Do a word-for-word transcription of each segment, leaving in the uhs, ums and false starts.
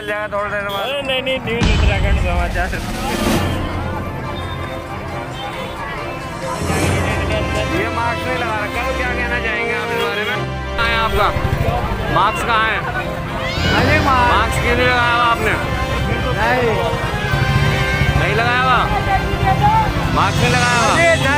मिल जाएगा थोड़ी देर बाद। नहीं नहीं न्यूज़ उत्तराखंड समाचार। ये मास्क नहीं लगा रखा तो क्या कहना चाहेंगे आप इस बारे में? कहाँ है आपका मास्क? कहाँ है मास्क? क्यों नहीं लगाया हुआ आपने? नहीं लगाया हुआ मास्क? नहीं लगाया हुआ?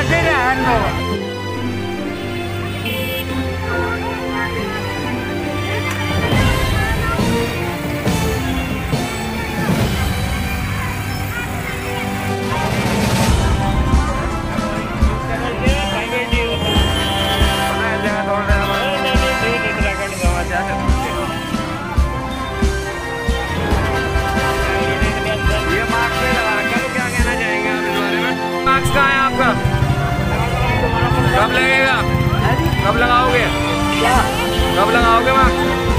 ये मास्क नहीं लगा रखा तो क्या कहना चाहेंगे आप इस बारे में? मास्क कहाँ है आपका? कब लगेगा? कब लगाओगे? कब लगाओगे मास्क?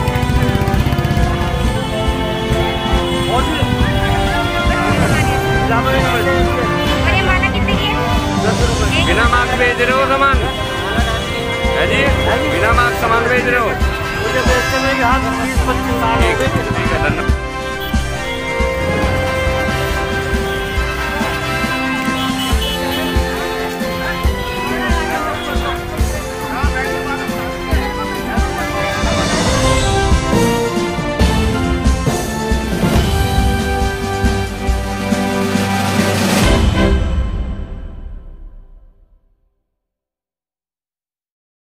बिना मास्क भेज रहे हो सामान है जी? बिना मास्क सामान भेज रहे हो? ठीक है, धन्यवाद।